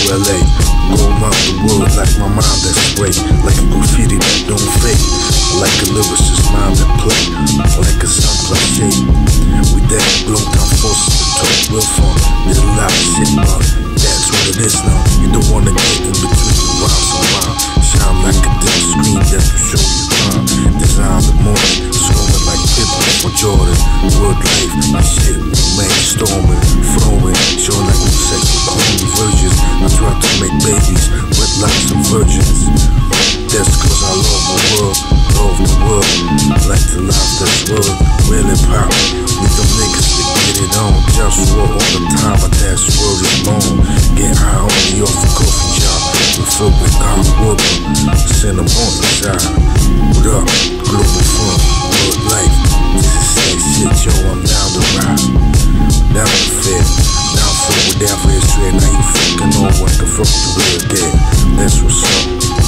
LA. Go around the world like my mind that's way. Like a graffiti that don't fade. Like a lyricist mind that play. Like a sun cliche. We that blow down forces to talk real fun. There's a lot of shit about it. That's what it is now. You don't wanna get in between the rhymes and rhyme. Shine like a dim screen that will show you time. Design the morning, snowing like Pippen or Jordan. Word life, my shit, man, storming, flowing, showing like we sex with corny virgins. I try to make babies with lots of virgins. That's cause I love the world, love the world. Like to live this world, really pop. With them niggas that get it on. JustWar all the time, but that word is long. Get high only off a coffee job. We fill with hot water, send them on the side. What up, Globalfirm, world life. This is sex shit, yo, I'm down to ride. Down to fit, down for whatever is straight. Now you fucking know what the fuck you real dead. That's what's up.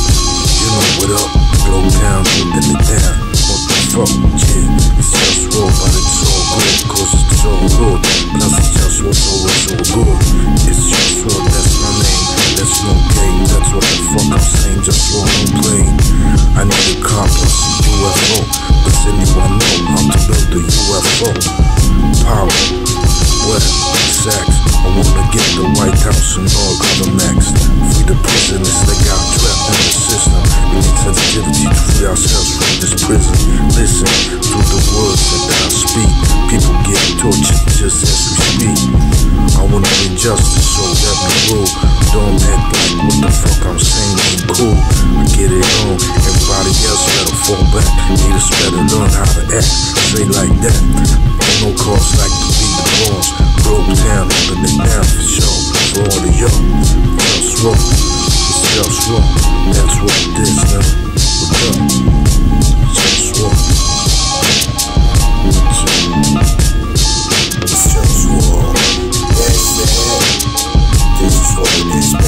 You know what up, blow down, holding it down. What the fuck, yeah, it's JustWar, but it's all good, cause it's so good. Plus it's JustWar, so it's so good. It's JustWar, that's my name, that's no game. That's what the fuck I'm saying, JustWar, don't play. I need a car plus a UFO. Does anyone know how to build a UFO? Power, what, sex. I wanna get the White House and all other next. Free the prisoners that got trapped in the system. We need sensitivity to free ourselves from this prison. Listen to the words that I speak. People getting tortured just as we speak. I wanna bring justice, so let me rule. Don't act like what the fuck I'm saying ain't cool. I get it on, everybody else better fall back. Need us better learn how to act, say like that. Ain't no cause like to be the boss. Broke down, holding it down for sure. For all of y'all, JustWar, it's JustWar. That's what it is now. What up? JustWar. It's JustWar. That's it. This is what it is,